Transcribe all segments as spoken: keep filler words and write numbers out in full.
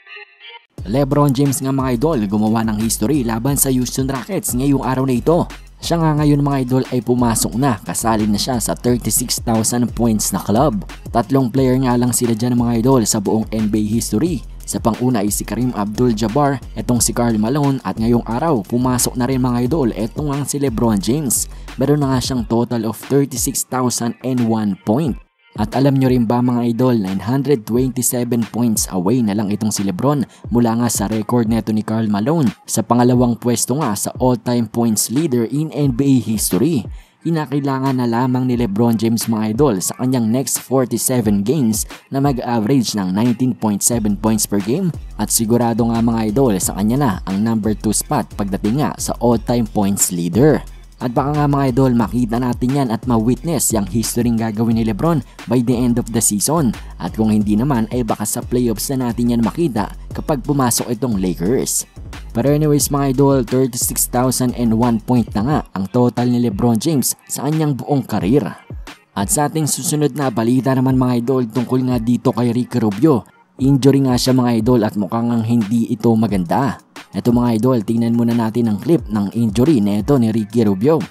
LeBron James nga mga idol, gumawa ng history laban sa Houston Rockets ngayong araw na ito. Siya nga ngayon mga idol ay pumasok na, kasali na siya sa thirty-six thousand points na club. Tatlong player nga lang sila dyan mga idol sa buong N B A history. Sa panguna ay si Kareem Abdul-Jabbar, etong si Karl Malone at ngayong araw pumasok na rin mga idol etong ang si LeBron James. Meron na nga siyang total of thirty-six thousand one point. At alam nyo rin ba mga idol, nine hundred twenty-seven points away na lang itong si LeBron mula nga sa record neto ni Karl Malone sa pangalawang pwesto nga sa all-time points leader in N B A history. Kinakailangan na lamang ni LeBron James mga idol sa kanyang next forty-seven games na mag-average ng nineteen point seven points per game at sigurado nga mga idol sa kanya na ang number two spot pagdating nga sa all-time points leader. At baka nga mga idol makita natin yan at ma-witness yung history gagawin ni LeBron by the end of the season. At kung hindi naman ay baka sa playoffs na natin yan makita kapag pumasok itong Lakers. Pero anyways mga idol, thirty-six thousand one point na nga ang total ni LeBron James sa kanyang buong karir. At sa ating susunod na balita naman mga idol tungkol nga dito kay Ricky Rubio. Injury nga siya mga idol at mukhang hindi ito maganda. Ito mga idol, tingnan muna natin ang clip ng injury nito ni Ricky Rubio.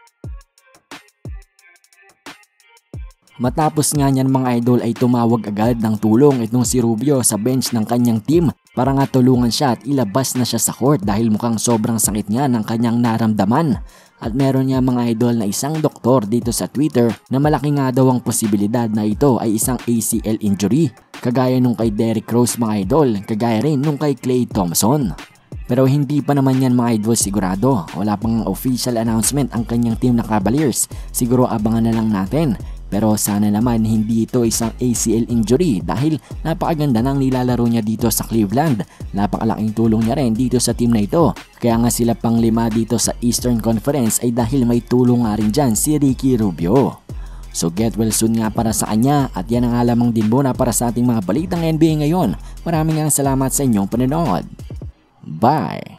Matapos nga niyan mga idol ay tumawag agad ng tulong itong si Rubio sa bench ng kanyang team para nga tulungan siya at ilabas na siya sa court dahil mukhang sobrang sakit nga ng kanyang naramdaman. At meron niya mga idol na isang doktor dito sa Twitter na malaki nga daw ang posibilidad na ito ay isang A C L injury. Kagaya nung kay Derrick Rose mga idol, kagaya rin nung kay Klay Thompson. Pero hindi pa naman yan mga idol sigurado. Wala pang official announcement ang kanyang team na Cavaliers. Siguro abangan na lang natin. Pero sana naman hindi ito isang A C L injury dahil napakaganda ng nilalaro niya dito sa Cleveland. Napakalaking tulong niya rin dito sa team na ito. Kaya nga sila pang lima dito sa Eastern Conference ay dahil may tulong nga rin dyan si Ricky Rubio. So get well soon nga para sa kanya at yan ang alamang din muna para sa ating mga balitang N B A ngayon. Maraming nga salamat sa inyong panonood. Bye!